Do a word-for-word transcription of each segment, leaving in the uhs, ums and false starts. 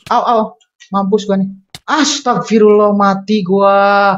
Au, au, mampus gua nih. Astagfirullah, mati gua.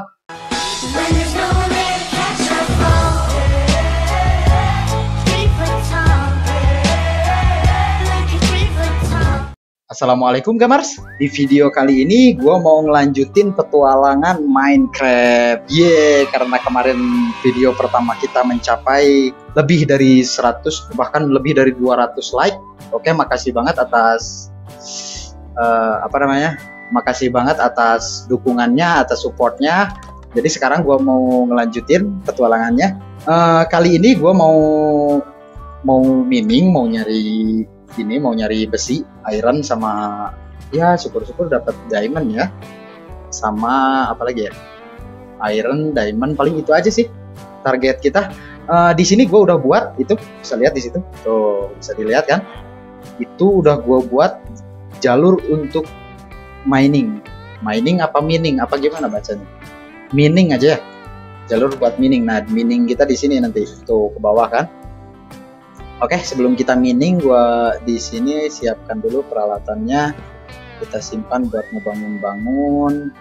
Assalamualaikum gamers. Di video kali ini gue mau ngelanjutin petualangan Minecraft. Yeay, karena kemarin video pertama kita mencapai lebih dari seratus, bahkan lebih dari dua ratus like. Oke, makasih banget atas uh, apa namanya? Makasih banget atas dukungannya, atas supportnya. Jadi sekarang gue mau ngelanjutin petualangannya. Uh, kali ini gue mau mau mining, mau nyari ini mau nyari besi, iron, sama ya syukur-syukur dapat diamond ya, sama apa lagi ya, iron, diamond, paling itu aja sih target kita. Uh, di sini gue udah buat itu, bisa lihat di situ, tuh bisa dilihat kan, itu udah gue buat jalur untuk mining, mining apa mining apa gimana bacanya, mining aja ya, jalur buat mining. Nah mining kita di sini nanti tuh ke bawah kan. Oke, sebelum kita mining, gua di sini siapkan dulu peralatannya. Kita simpan buat ngebangun-bangun.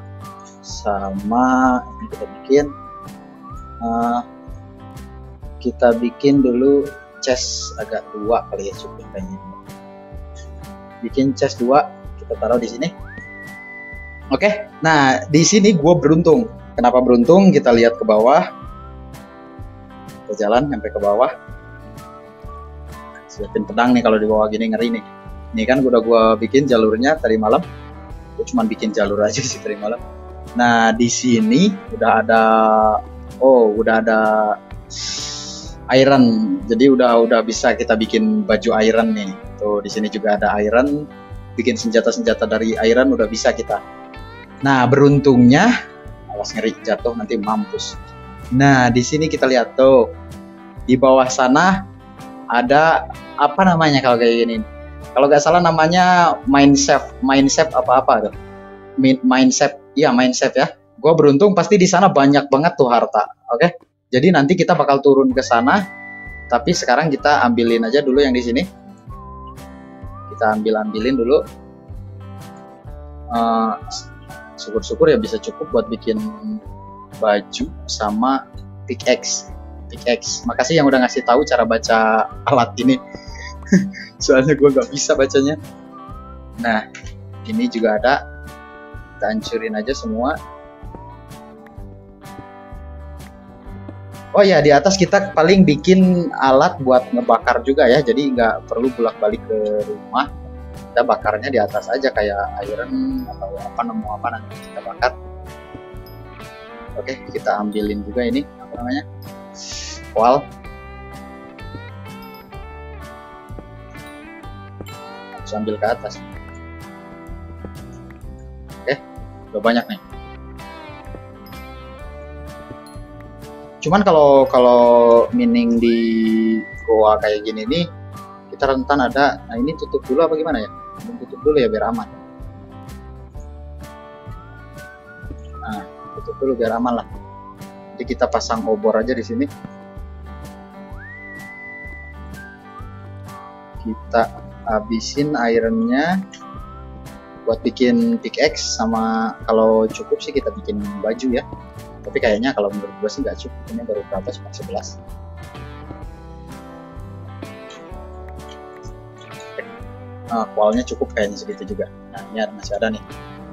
Sama ini kita bikin. Uh, kita bikin dulu chest agak dua kali ya, cukup kayaknya. Bikin chest dua, kita taruh di sini. Oke, nah di sini gua beruntung. Kenapa beruntung? Kita lihat ke bawah. Kita jalan sampai ke bawah. Siapin pedang nih, kalau di bawah gini ngeri nih. Ini kan udah gua bikin jalurnya tadi malam. Gue cuman bikin jalur aja sih tadi malam. Nah di sini udah ada, oh udah ada iron. Jadi udah udah bisa kita bikin baju iron nih. Tuh di sini juga ada iron. Bikin senjata-senjata dari iron udah bisa kita. Nah beruntungnya, awas ngeri jatuh nanti mampus. Nah di sini kita lihat tuh di bawah sana ada apa namanya kalau kayak gini, kalau nggak salah namanya Mineshaft, Mineshaft apa-apa tuh, Mineshaft, iya Mineshaft ya. Gue beruntung pasti di sana banyak banget tuh harta. Oke, jadi nanti kita bakal turun ke sana, tapi sekarang kita ambilin aja dulu yang di sini. Kita ambil ambilin dulu. Uh, syukur-syukur ya bisa cukup buat bikin baju sama pickaxe. Pickaxe. Makasih yang udah ngasih tahu cara baca alat ini. Soalnya gue nggak bisa bacanya. Nah, ini juga ada. Kita hancurin aja semua. Oh ya, di atas kita paling bikin alat buat ngebakar juga ya. Jadi nggak perlu bolak-balik ke rumah. Kita bakarnya di atas aja kayak iron atau apa, nemu apa nanti kita bakar. Oke, kita ambilin juga ini apa namanya? Wall. Harus ambil ke atas. Oke, udah banyak nih. Cuman kalau kalau mining di goa kayak gini nih, kita rentan ada. Nah ini tutup dulu apa gimana ya? Tutup dulu ya biar aman. Nah, tutup dulu biar aman lah. Jadi kita pasang obor aja di sini. Kita habisin ironnya buat bikin pickaxe, sama kalau cukup sih kita bikin baju ya. Tapi kayaknya kalau menurut gue sih nggak cukup, ini baru berapa, cuma sebelas. Nah, kualnya cukup kayaknya segitu juga. Nah ini ada, masih ada nih.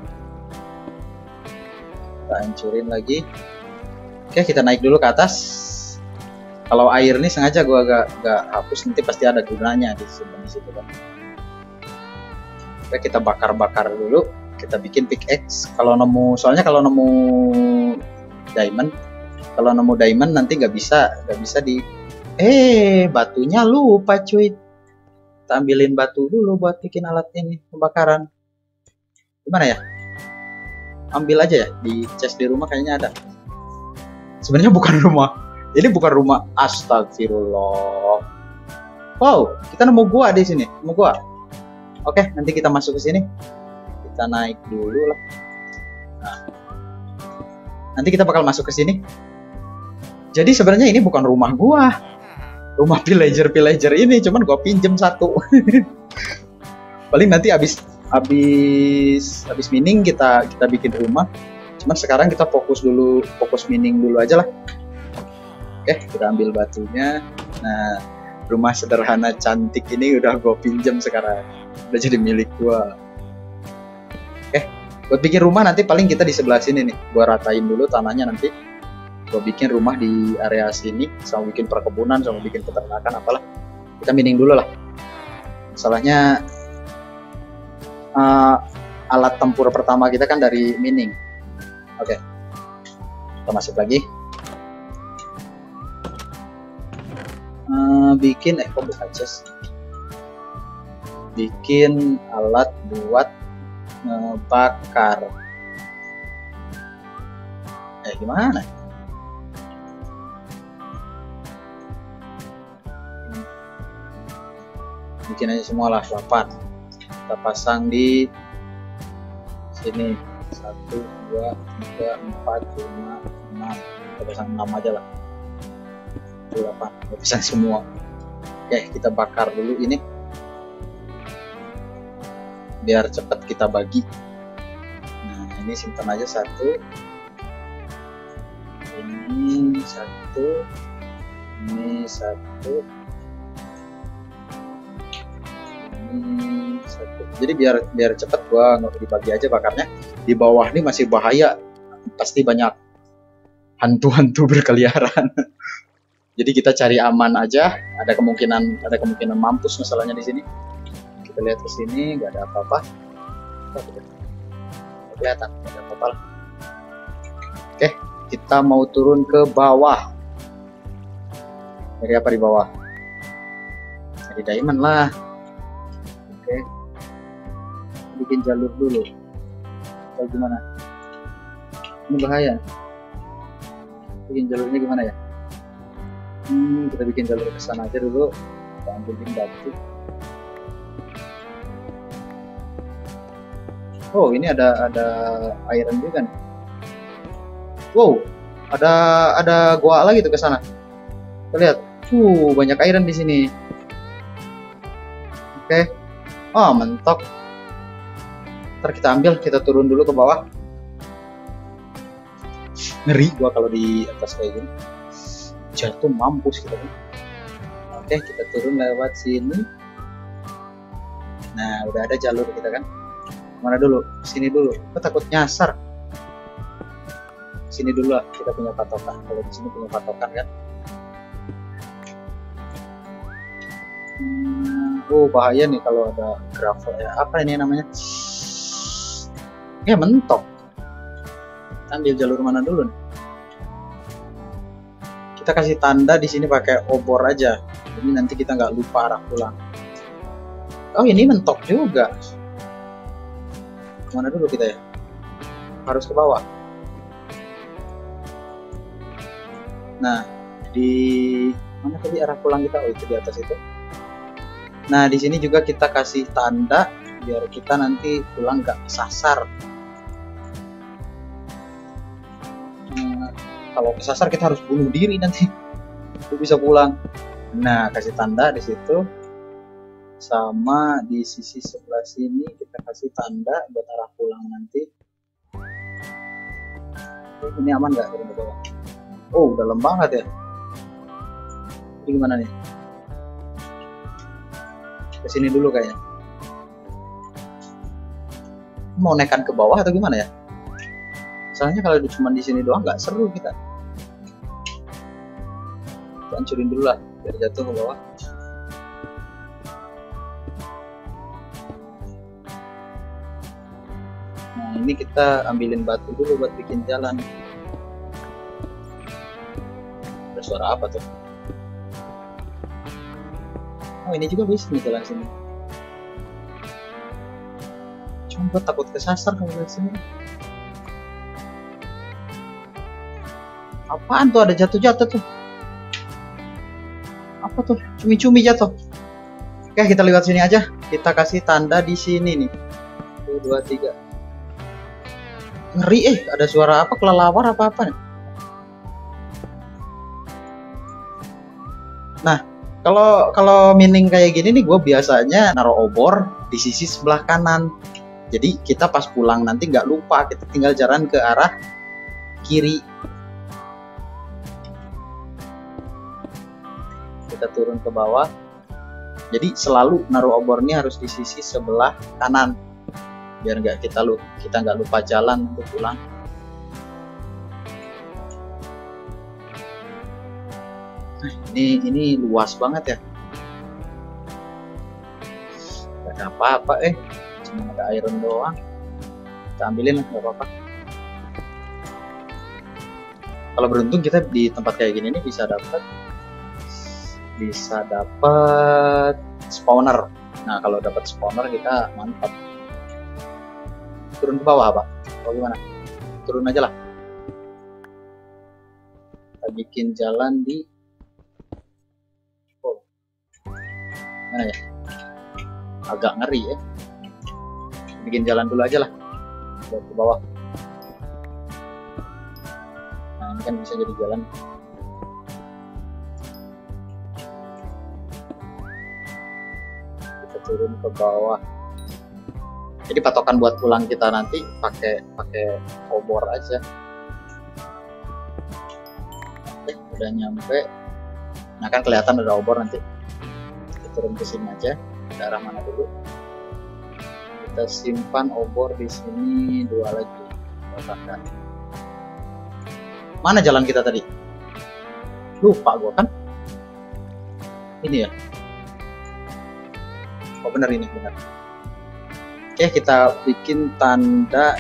Kita hancurin lagi. Oke, kita naik dulu ke atas. Kalau air ini sengaja gue agak agak hapus, nanti pasti ada gunanya di situ kan. Oke, kita bakar-bakar dulu, kita bikin pickaxe. Kalau nemu, soalnya kalau nemu diamond, kalau nemu diamond nanti nggak bisa, nggak bisa di, eh batunya lupa cuy. Kita ambilin batu dulu buat bikin alat ini pembakaran. Gimana ya? Ambil aja ya di chest di rumah kayaknya ada. Sebenarnya bukan rumah. Ini bukan rumah, astagfirullah. Wow, kita nemu gua di sini, nemu gua. Oke, nanti kita masuk ke sini. Kita naik dulu lah. Nah, nanti kita bakal masuk ke sini. Jadi sebenarnya ini bukan rumah gua, rumah villager-villager ini, cuman gua pinjem satu. Paling nanti abis habis habis mining kita kita bikin rumah. Cuman sekarang kita fokus dulu, fokus mining dulu aja lah. Oke, kita ambil batunya. Nah, rumah sederhana cantik ini udah gue pinjam sekarang, udah jadi milik gue. Oke, buat bikin rumah nanti paling kita di sebelah sini nih, gue ratain dulu tanahnya, nanti gue bikin rumah di area sini, sama bikin perkebunan, sama bikin peternakan apalah. Kita mining dulu lah. Masalahnya uh, alat tempur pertama kita kan dari mining. Oke, kita masuk lagi. Uh, bikin eh kok bukan chest. Bikin alat buat ngebakar. Eh gimana? Bikin aja semua lah, delapan. Kita pasang di sini. Satu, dua, tiga, empat, lima, enam. Kita pasang enam aja lah. delapan. Kita pasang semua. Oke, kita bakar dulu ini. Biar cepat kita bagi. Nah, ini simpan aja satu. Ini satu. Ini satu. Ini satu. Jadi biar biar cepat gua nggak dibagi aja bakarnya. Di bawah ini masih bahaya, pasti banyak hantu-hantu berkeliaran. Jadi kita cari aman aja. Ada kemungkinan ada kemungkinan mampus masalahnya di sini. Kita lihat ke sini, nggak ada apa-apa. Kelihatan, nggak ada apa-apa lah. Oke, kita mau turun ke bawah. Dari apa di bawah? Dari diamond lah. Oke, bikin jalur dulu. Atau gimana? Ini bahaya. Bikin jalurnya gimana ya? Hmm, kita bikin jalur ke sana aja dulu. Kita ambilin batu. Oh, ini ada ada iron juga nih. Wow, ada ada gua lagi tuh ke sana. Kita lihat. Uh, banyak iron di sini. Oke. Oh, mentok. Ntar kita ambil, kita turun dulu ke bawah. Ngeri gua kalau di atas kayak gini. Jatuh mampus kita nih. Oke, kita turun lewat sini. Nah, udah ada jalur kita kan. Mana dulu? Sini dulu. Aku takut nyasar. Sini dulu lah, kita punya patokan. Kalau di sini punya patokan kan. Hmm, oh, bahaya nih kalau ada gravel ya. Apa ini namanya? Ya mentok. Ambil jalur mana dulu nih? Kita kasih tanda di sini pakai obor aja. Jadi nanti kita nggak lupa arah pulang. Oh, ini mentok juga. Mana dulu kita ya? Harus ke bawah. Nah, di mana tadi arah pulang kita? Oh, itu di atas itu. Nah, di sini juga kita kasih tanda biar kita nanti pulang nggak kesasar. Nah, kalau kesasar kita harus bunuh diri nanti. Itu bisa pulang. Nah, kasih tanda di situ. Sama di sisi sebelah sini kita kasih tanda buat arah pulang nanti. Ini aman nggak dari bawah? Oh, dalam banget ya. Ini gimana nih? Kesini dulu kayaknya. Mau naikkan ke bawah atau gimana ya? Soalnya kalau cuma di sini doang nggak seru kita. Kita hancurin dulu lah biar jatuh ke bawah. Nah, ini kita ambilin batu dulu buat bikin jalan. Ada suara apa tuh? Oh, ini juga bisa nih jalan sini. Cuma gue takut kesasar kalau dari sini. Apaan tuh, ada jatuh-jatuh tuh? Apa tuh? Cumi-cumi jatuh. Oke, kita lewat sini aja. Kita kasih tanda di sini nih. Satu, dua, tiga. Ngeri eh, ada suara apa? Kelelawar apa-apa nih? Nah, kalau kalau mining kayak gini nih, gue biasanya naruh obor di sisi sebelah kanan. Jadi kita pas pulang nanti nggak lupa, kita tinggal jalan ke arah kiri. Kita turun ke bawah. Jadi selalu naruh obornya harus di sisi sebelah kanan, biar nggak kita lupa, kita nggak lupa jalan untuk pulang. Nah, ini ini luas banget ya. Gak ada apa-apa eh, cuma ada iron doang. Kita ambilin lah, nggak apa-apa. Kalau beruntung kita di tempat kayak gini nih bisa dapat bisa dapat spawner. Nah kalau dapat spawner kita mantap. Turun ke bawah apa? Atau gimana? Turun aja lah. Kita bikin jalan di oh. Mana ya? Agak ngeri ya. Bikin jalan dulu aja lah. Buat ke bawah. Nah ini kan bisa jadi jalan. Kita turun ke bawah. Jadi patokan buat pulang kita nanti pakai pakai obor aja. Oke, udah nyampe. Nah kan kelihatan ada obor nanti. Kita turun ke sini aja. Ke arah mana dulu? Kita simpan obor di sini dua lagi. Letakkan. Mana jalan kita tadi? Lupa gua kan? Ini ya. Oh benar ini benar. Oke, kita bikin tanda.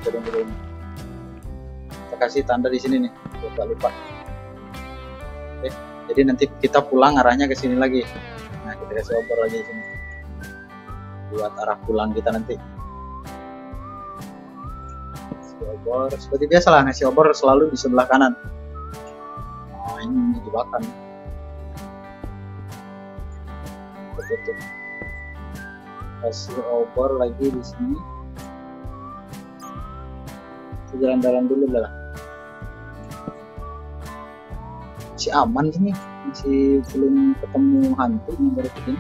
Kita kasih tanda di sini nih, biar lupa. Oke, jadi nanti kita pulang arahnya ke sini lagi. Nah, kita kasih obor lagi di sini. Buat arah pulang kita nanti. Kasih obor, seperti biasa lah, ngasih obor selalu di sebelah kanan. Nah, ini jebakan. Betul. Kasih obor lagi di sini. Jalan-jalan dulu lah. Masih aman sini, masih belum ketemu hantu yang baru begini.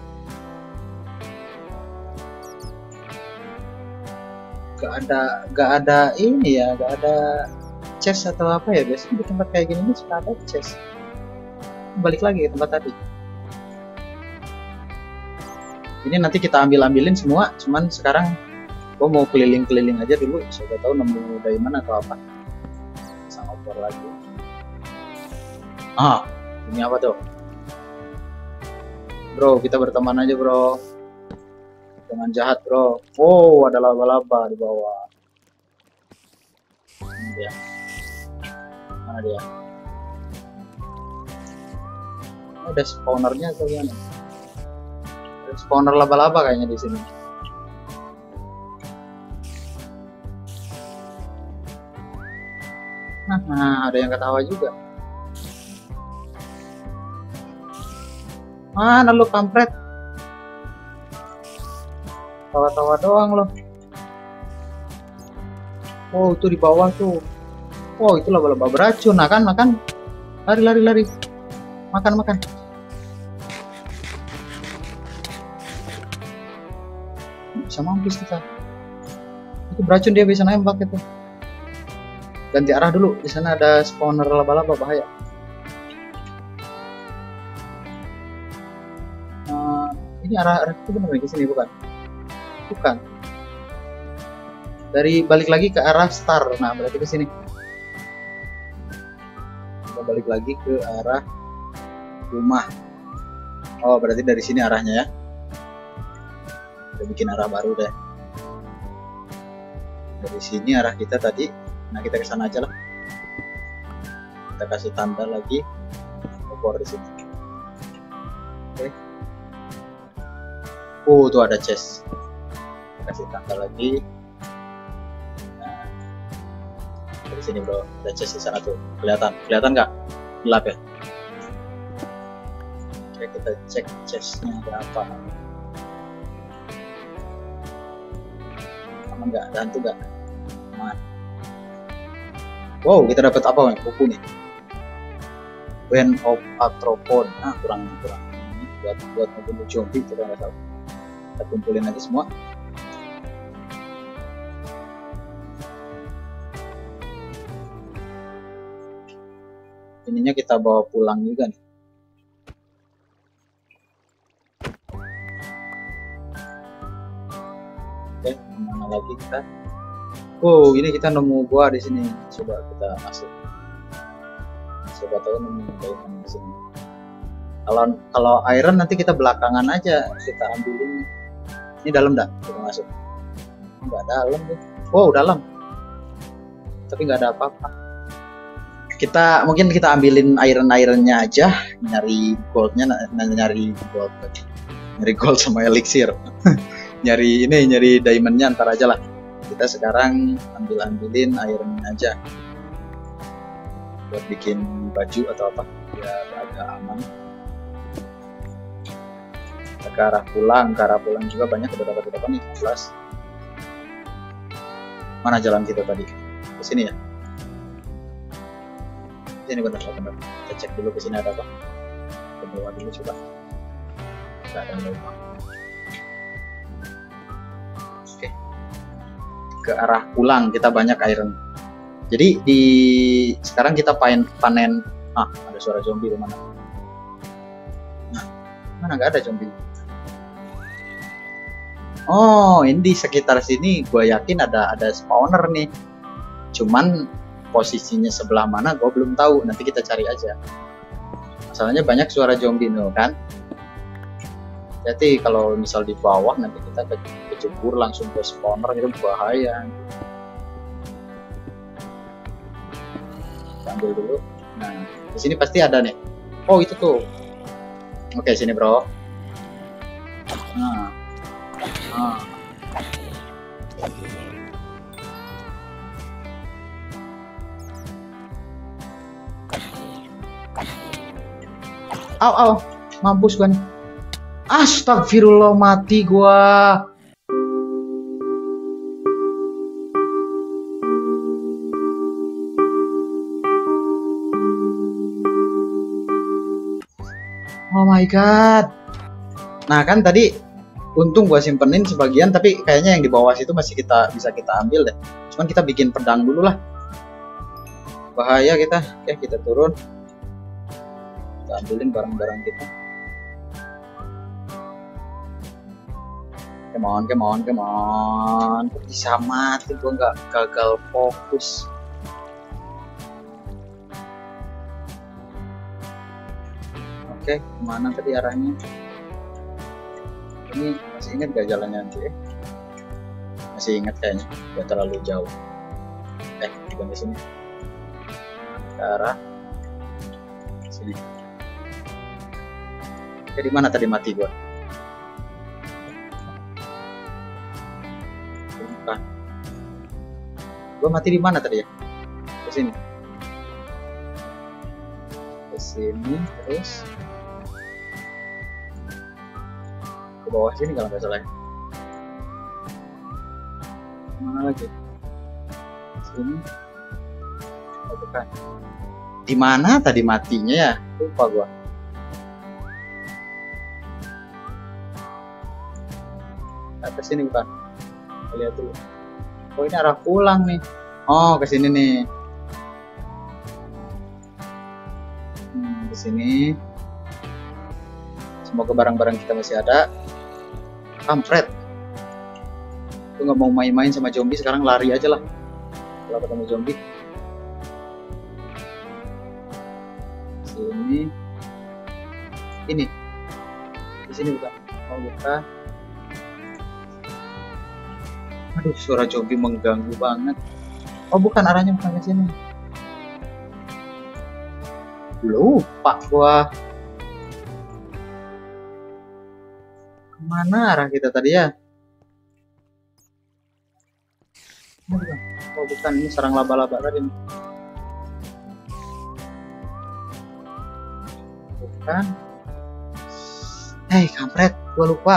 Gak ada, gak ada ini ya, gak ada chest atau apa ya. Biasanya di tempat kayak gini suka ada chest. Balik lagi ke tempat tadi. Ini nanti kita ambil-ambilin semua, cuman sekarang gue mau keliling-keliling aja dulu, siapa tahu nemu diamond atau apa. Pasang obor lagi. Ah, ini apa tuh? Bro, kita berteman aja bro. Jangan jahat bro. Oh, ada laba-laba di bawah. Ini dia. Mana dia? Ada spawnernya atau gimana? Spawner laba-laba kayaknya di sini. Nah, ada yang ketawa juga. Mana lu kampret? Tawa-tawa doang lo. Oh, itu di bawah tuh. Oh, itu laba-laba beracun. Nah kan, makan. Lari, lari, lari. Makan, makan. Bisa mampus kita. Itu beracun, dia bisa nembak itu. Ganti arah dulu, di sana ada spawner laba-laba, bahaya. Nah, ini arah arah itu benar ke sini bukan? Bukan. Dari balik lagi ke arah star. Nah, berarti ke sini. Kita balik lagi ke arah rumah. Oh, berarti dari sini arahnya ya. Kita bikin arah baru deh. Dari sini arah kita tadi. Nah, kita ke sana aja lah. Kita kasih tanda lagi obor di sini. Oke. Oh, tuh ada chest. Kita kasih tanda lagi. Nah, dari sini bro, ada chest di sana tuh. Kelihatan, kelihatan nggak? Gelap ya. Oke, kita cek chestnya ada apa. Aman nggak? Ada hantu nggak? Aman. Wow, kita dapat apa nih? Buku nih. Band of Arthropod. Nah, kurang kurang. Ini buat buat membunuh zombie, kita nggak tahu. Kita kumpulin aja semua. ininya kita bawa pulang juga nih. Oke, kemana lagi kita? Oh, ini kita nemu gua di sini. Coba kita masuk. Coba tahu nemu diamond di sini. Kalau kalau iron nanti kita belakangan aja kita ambilin. Ini dalam dah, kita masuk. Enggak dalam tuh. Wow, dalam. Tapi nggak ada apa-apa. Kita mungkin kita ambilin iron ironnya aja, nyari goldnya, nyari gold, nyari gold sama elixir. Nyari ini, nyari diamondnya ntar aja lah. Kita sekarang ambil ambilin ironnya aja buat bikin baju atau apa biar agak aman. Kita ke arah pulang, ke arah pulang juga banyak udah dapat berapa nih? enam belas. Mana jalan kita tadi? Ke sini ya? Sini benar benar. Kita cek dulu ke sini ada apa? Ke bawah dulu coba. Nggak ada lubang. Oke. Ke arah pulang kita banyak iron. Jadi di sekarang kita panen panen. Ah, ada suara zombie di mana? Nah, mana nggak ada zombie? Oh, ini di sekitar sini gue yakin ada ada spawner nih. Cuman posisinya sebelah mana gue belum tahu. Nanti kita cari aja. Masalahnya banyak suara zombie nih kan. Jadi kalau misal di bawah nanti kita ke kejebur langsung ke spawner itu bahaya. Kita ambil dulu. Nah, di sini pasti ada nih. Oh, itu tuh. Oke, sini, Bro. Nah. Ah. Au, au, mampus gua nih. Astagfirullah, mati gua. Oh my god. Nah kan tadi untung gua simpenin sebagian, tapi kayaknya yang di bawah situ masih kita bisa kita ambil deh. Cuman kita bikin pedang dulu lah. Bahaya kita. Oke, kita turun. Kita ambilin barang-barang kita. Come on, come on, come on. Bisa mati gua nggak gagal fokus. Oke, kemana tadi arahnya? Ini masih ingat gak jalannya nanti ya? Masih ingat kayaknya, gak terlalu jauh. Eh, bukan di sini. Ke arah sini. Oke, di mana tadi mati gua? Bukan. Gua mati di mana tadi ya? Ke sini. Ke sini terus. Bawah sini kalau nggak salah. Mana lagi? Sini. Oh, bukan. Di mana tadi matinya ya? Lupa gua. Ke sini bukan? Kita lihat dulu. Oh, ini arah pulang nih. Oh, ke sini nih. Hmm, ke sini. Semoga barang-barang kita masih ada. Kampret, gue nggak mau main-main sama zombie, sekarang lari aja lah kalau ketemu zombie. Sini, ini, di sini bukan? Oh bukan. Aduh, suara zombie mengganggu banget. Oh bukan, arahnya bukan ke sini. Lupa gua. Mana arah kita tadi ya? Oh bukan, oh, bukan. Ini sarang laba-laba tadi. Bukan. Hei kampret, gua lupa.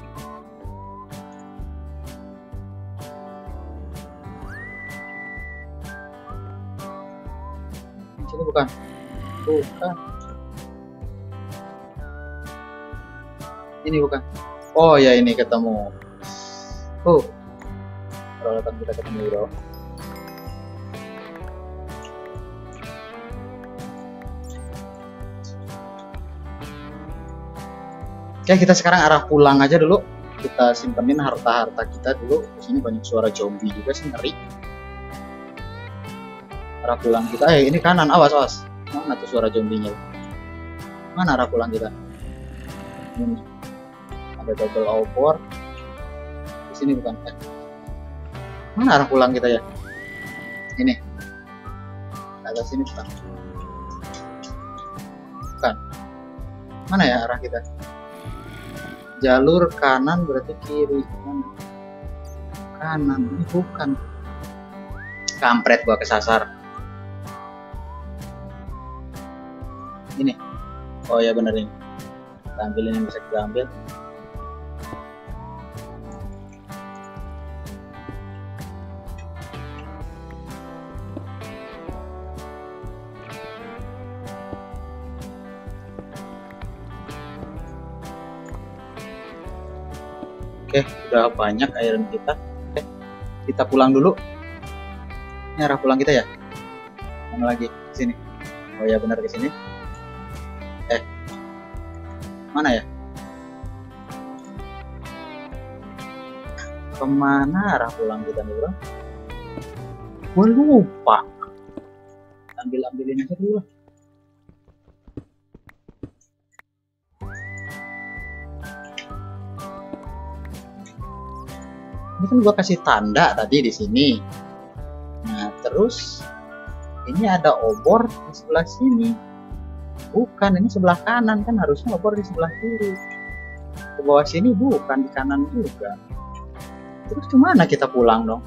Ini bukan. Bukan. Ini bukan. Oh ya, ini ketemu. Oh, peralatan kita ketemu bro. Oke, kita sekarang arah pulang aja dulu. Kita simpenin harta-harta kita dulu. Di sini banyak suara zombie juga sih, ngeri. Arah pulang kita, eh ini kanan, awas awas. Mana tuh suara zombinya? Mana arah pulang kita? Ini ada double obor. Di sini bukan? Eh. Mana arah pulang kita ya? Ini. Atas sini bukan? Bukan. Mana ya arah kita? Jalur kanan berarti kiri. Mana? Kanan, ini bukan. Kampret gua kesasar. Ini. Oh ya bener ini. Kita ambilin yang bisa kita ambil. Oke, udah banyak iron kita. Oke, kita pulang dulu. Ini arah pulang kita ya? Mana lagi? Ke sini. Oh ya benar, ke sini. Eh, mana ya? Kemana arah pulang kita nih bro? Gue lupa. Ambil-ambilin aja dulu lah. Ini kan gua kasih tanda tadi di sini. Nah terus ini ada obor di sebelah sini. Bukan, ini sebelah kanan, kan harusnya obor di sebelah kiri. Ke bawah sini bukan, di kanan juga. Terus kemana kita pulang dong?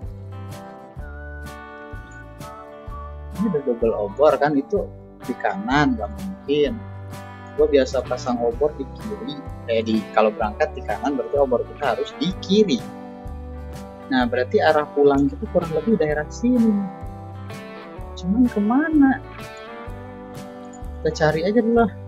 Ini ada double obor kan, itu di kanan, nggak mungkin. Gue biasa pasang obor di kiri, kayak di kalau berangkat di kanan berarti obor kita harus di kiri. Nah berarti arah pulang itu kurang lebih daerah sini. Cuman kemana? Kita cari aja dulu lah.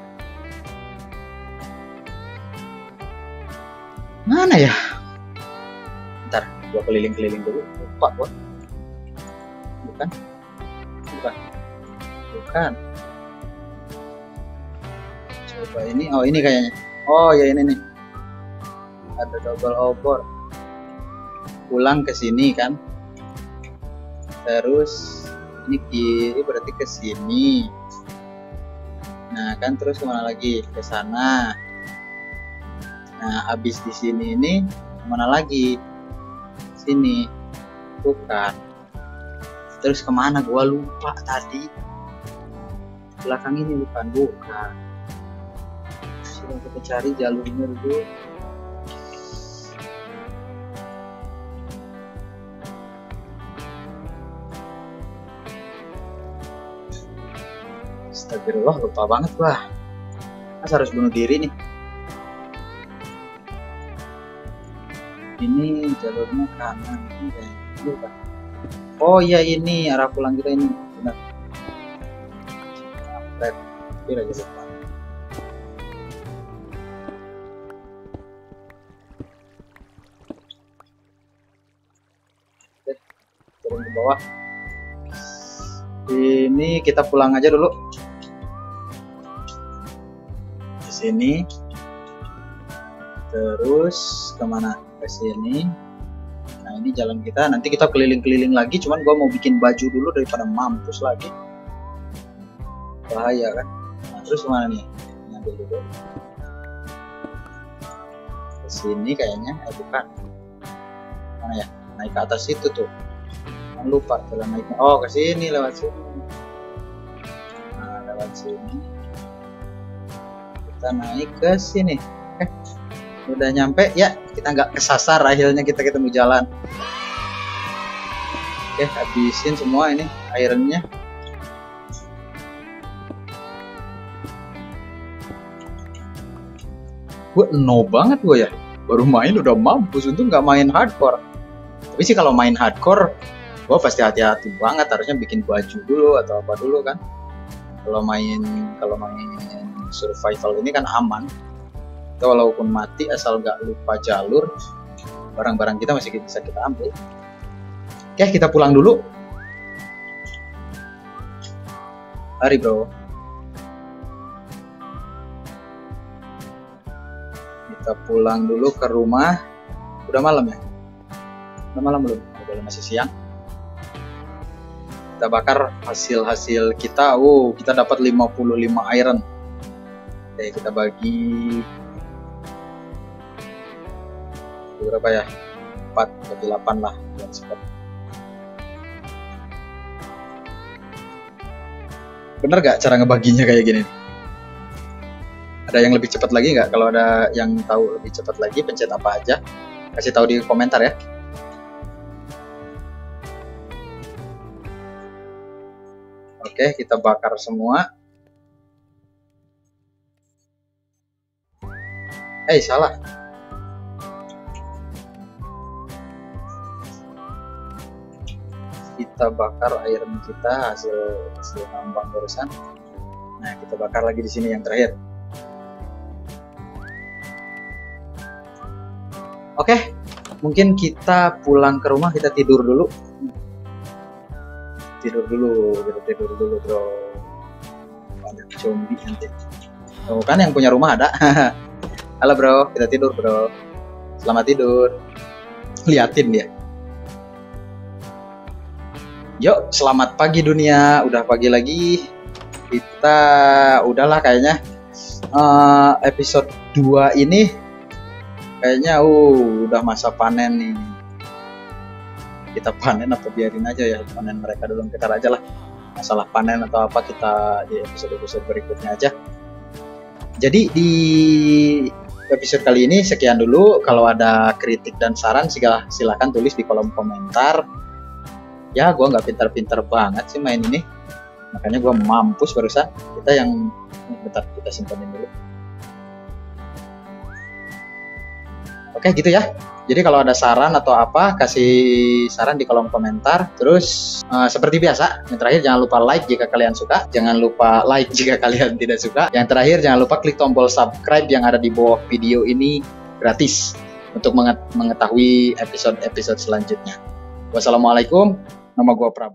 Mana ya? Ntar gua keliling-keliling dulu. Lupa gua. Bukan? Bukan. Bukan. Coba ini. Oh ini kayaknya. Oh ya ini nih. Ada double obor. Pulang ke sini kan, terus ini kiri berarti ke sini. Nah kan terus kemana lagi? Ke sana. Nah habis di sini ini kemana lagi? Sini. Bukan. Terus kemana? Gua lupa tadi. Belakang ini bukan, bukan. Coba kita cari jalurnya dulu. Astagfirullah, lupa banget gua. Mas harus bunuh diri nih. Ini jalurnya kanan ini bukan. Oh iya ini arah pulang kita ini, benar. Red, kira aja lupa. Oke, turun ke bawah. Ini kita pulang aja dulu. Sini terus kemana? Ke sini. Nah ini jalan kita, nanti kita keliling-keliling lagi, cuman gua mau bikin baju dulu daripada mampus lagi, bahaya kan. Nah terus kemana nih? Ngambil dulu ke sini kayaknya. Eh bukan, mana ya? Naik ke atas itu tuh, jangan lupa jalan naiknya. Oh ke sini, lewat sini. Nah lewat sini kita naik ke sini. Eh, udah nyampe ya, kita nggak kesasar, akhirnya kita ketemu jalan. Oke, habisin semua ini ironnya. Gue no banget gue ya, baru main udah mampus. Untung nggak main hardcore. Tapi sih kalau main hardcore gue pasti hati-hati banget, harusnya bikin baju dulu atau apa dulu kan. Kalau main kalau main survival ini kan aman, kita walaupun mati asal gak lupa jalur, barang-barang kita masih bisa kita ambil. Oke kita pulang dulu. Mari bro. Kita pulang dulu ke rumah. Udah malam ya? Udah malam belum? Udah masih siang. Kita bakar hasil-hasil kita. Oh, kita dapat lima puluh lima iron. Oke, kita bagi berapa ya? empat bagi delapan lah. Bener gak cara ngebaginya kayak gini? Ada yang lebih cepat lagi nggak? Kalau ada yang tahu lebih cepat lagi, pencet apa aja? Kasih tahu di komentar ya. Oke, kita bakar semua. Eh, salah. Kita bakar iron kita hasil hasil tambang barusan. Nah, kita bakar lagi di sini yang terakhir. Oke, mungkin kita pulang ke rumah, kita tidur dulu. Tidur dulu, kita tidur dulu, bro. Banyak zombie nanti. Oh, kan yang punya rumah ada. Halo, bro. Kita tidur, bro. Selamat tidur. Liatin dia. Yuk, selamat pagi dunia. Udah pagi lagi. Kita udahlah kayaknya uh, episode dua ini kayaknya uh udah masa panen nih. Kita panen atau biarin aja ya panen mereka dulu, kita aja lah. Masalah panen atau apa kita di episode-episode berikutnya aja. Jadi di episode kali ini sekian dulu. Kalau ada kritik dan saran silahkan tulis di kolom komentar. Ya, gue nggak pintar-pintar banget sih main ini, makanya gue mampus barusan. Kita yang bentar, kita simpanin dulu. Oke, gitu ya. Jadi kalau ada saran atau apa, kasih saran di kolom komentar. Terus uh, seperti biasa, yang terakhir jangan lupa like jika kalian suka, jangan lupa like jika kalian tidak suka. Yang terakhir jangan lupa klik tombol subscribe yang ada di bawah video ini, gratis untuk mengetahui episode-episode selanjutnya. Wassalamualaikum, nama gue Prabu.